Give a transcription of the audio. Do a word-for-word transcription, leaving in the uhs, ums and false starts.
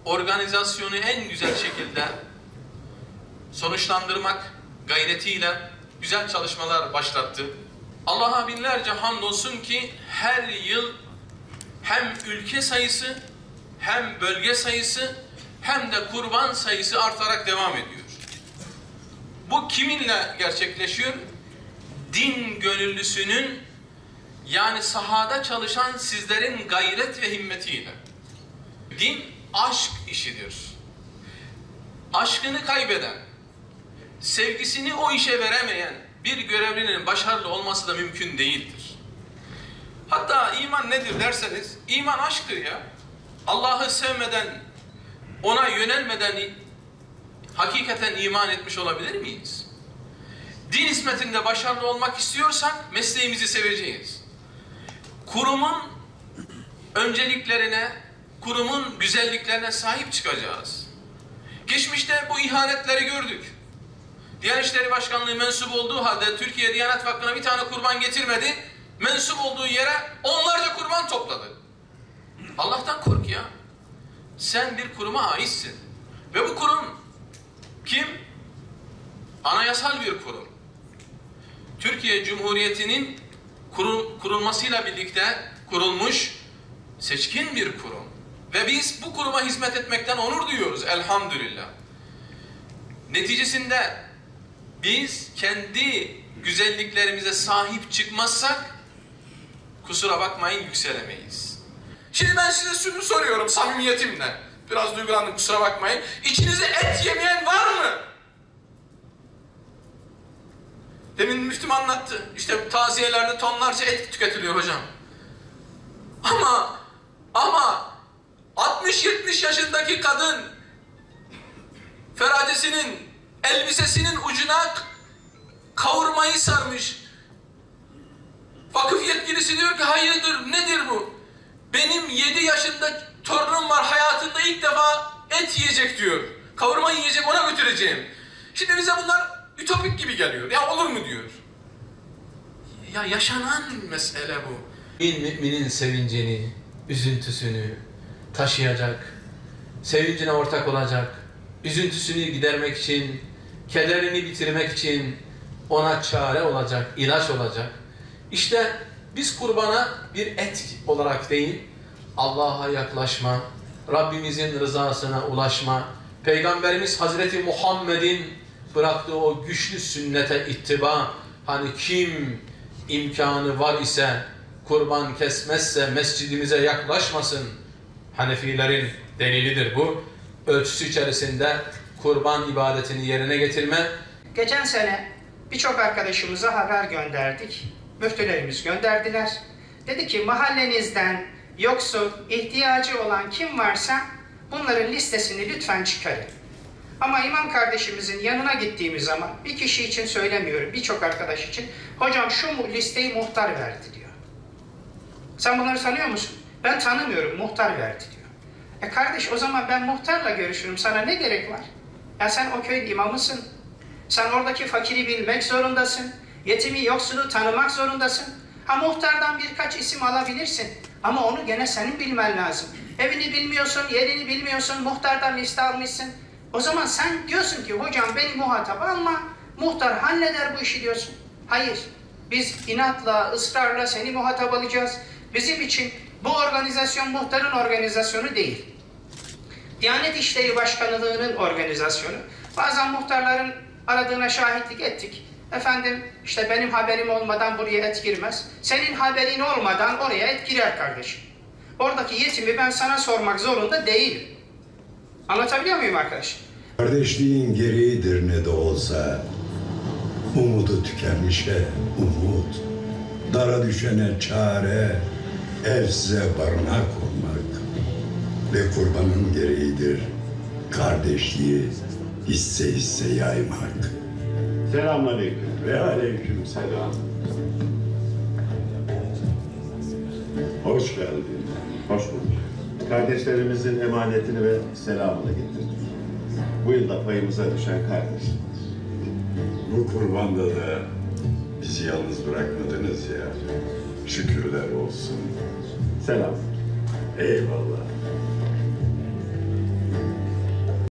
organizasyonu en güzel şekilde sonuçlandırmak gayretiyle güzel çalışmalar başlattı. Allah'a binlerce hamdolsun ki her yıl hem ülke sayısı, hem bölge sayısı, hem de kurban sayısı artarak devam ediyor. Bu kiminle gerçekleşiyor? Din gönüllüsünün, yani sahada çalışan sizlerin gayret ve himmetiyle. Din aşk işidir. Aşkını kaybeden, sevgisini o işe veremeyen bir görevlinin başarılı olması da mümkün değildir. Hatta iman nedir derseniz, iman aşktır ya. Allah'ı sevmeden, ona yönelmeden hakikaten iman etmiş olabilir miyiz? Din hizmetinde başarılı olmak istiyorsak mesleğimizi seveceğiz. Kurumun önceliklerine, kurumun güzelliklerine sahip çıkacağız. Geçmişte bu ihanetleri gördük. Diyanet İşleri Başkanlığı mensup olduğu halde Türkiye Diyanet Vakfı'na bir tane kurban getirmedi. Mensup olduğu yere onlarca kurban topladı. Allah'tan kork ya. Sen bir kuruma aitsin. Ve bu kurum kim? Anayasal bir kurum. Türkiye Cumhuriyeti'nin kurul, kurulmasıyla birlikte kurulmuş seçkin bir kurum. Ve biz bu kuruma hizmet etmekten onur duyuyoruz elhamdülillah. Neticesinde biz kendi güzelliklerimize sahip çıkmazsak kusura bakmayın yükselemeyiz. Şimdi ben size şunu soruyorum samimiyetimle. Biraz duygulandım, kusura bakmayın. İçinizde et yemeyen var mı? Demin müftüm anlattı. İşte taziyelerde tonlarca et tüketiliyor hocam. Ama ama altmış yetmiş yaşındaki kadın feracesinin elbisesinin ucuna kavurmayı sarmış. Vakıf yetkilisi diyor ki hayırdır, nedir bu? Benim yedi yaşında torunum var, hayatında ilk defa et yiyecek diyor. Kavurma yiyecek, ona götüreceğim. Şimdi bize bunlar ütopik gibi geliyor. Ya olur mu diyor. Ya yaşanan mesele bu. Bir müminin sevincini, üzüntüsünü taşıyacak, sevincine ortak olacak, üzüntüsünü gidermek için, kederini bitirmek için ona çare olacak, ilaç olacak. İşte biz kurbana bir et olarak değil, Allah'a yaklaşma, Rabbimizin rızasına ulaşma, Peygamberimiz Hazreti Muhammed'in bıraktığı o güçlü sünnete ittiba, hani kim imkanı var ise kurban kesmezse mescidimize yaklaşmasın, Hanefilerin delilidir bu. Ölçüsü içerisinde kurban ibadetini yerine getirme. Geçen sene birçok arkadaşımıza haber gönderdik. Müftülerimiz gönderdiler. Dedi ki mahallenizden yoksul, ihtiyacı olan kim varsa bunların listesini lütfen çıkarın. Ama imam kardeşimizin yanına gittiğimiz zaman bir kişi için söylemiyorum, birçok arkadaş için, hocam şu listeyi muhtar verdi diyor. Sen bunları tanıyor musun? Ben tanımıyorum, muhtar verdi diyor. E kardeş, o zaman ben muhtarla görüşürüm, sana ne gerek var? Ya sen o köyün imamısın. Sen oradaki fakiri bilmek zorundasın. Yetimi, yoksulu tanımak zorundasın. Ha muhtardan birkaç isim alabilirsin. Ama onu gene senin bilmen lazım. Evini bilmiyorsun, yerini bilmiyorsun, muhtardan liste almışsın. O zaman sen diyorsun ki hocam beni muhatap alma, muhtar halleder bu işi diyorsun. Hayır, biz inatla, ısrarla seni muhatap alacağız. Bizim için bu organizasyon muhtarın organizasyonu değil. Diyanet İşleri Başkanlığı'nın organizasyonu. Bazen muhtarların aradığına şahitlik ettik. Efendim işte benim haberim olmadan buraya et girmez. Senin haberin olmadan oraya et girer kardeşim. Oradaki yetimi ben sana sormak zorunda değilim. Anlatabiliyor muyum arkadaş? Kardeşliğin gereğidir ne de olsa. Umudu tükenmişe umut, dara düşene çare, evsize barınak olmak ve kurbanın gereğidir kardeşliği hisse hisse yaymak. Selamünaleyküm. Ve aleyküm selam. Hoş geldin. Hoş bulduk. Kardeşlerimizin emanetini ve selamını getirdik. Bu yılda payımıza düşen kardeşimiz. Bu kurbanda da bizi yalnız bırakmadınız ya. Şükürler olsun. Selam. Eyvallah.